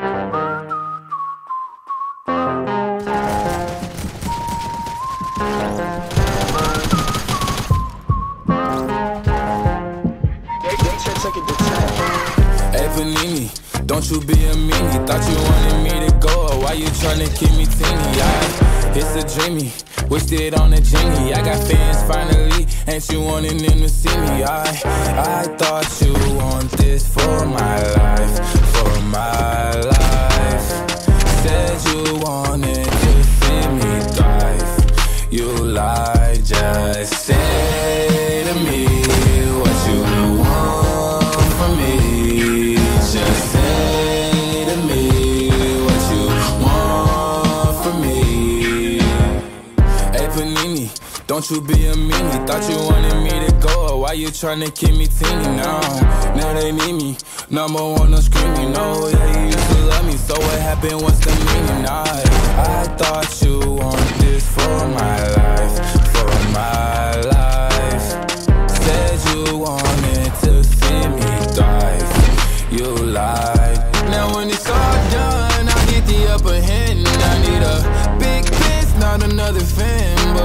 Hey Panini, don't you be a meanie. Thought you wanted me to go, or why you tryna keep me teeny? It's a dreamy, wished it on a genie. I got fans finally, ain't you wanting them to see me? I thought you want this for my life, for my life. Said you wanted to see me thrive. You lied, just say to me what you want from me. Just say to me what you want from me. Hey Panini, don't you be a meanie. Thought you wanted me to go, or why you tryna keep me teeny now? Now they need me, number one, no screaming. No, yeah, you used to love me, so what happened, what's the meaning? I thought you want this for my life, for my life. Said you wanted to see me thrive. You lied. Now when it's all done, I get the upper hand. I need a big piece, not another fan.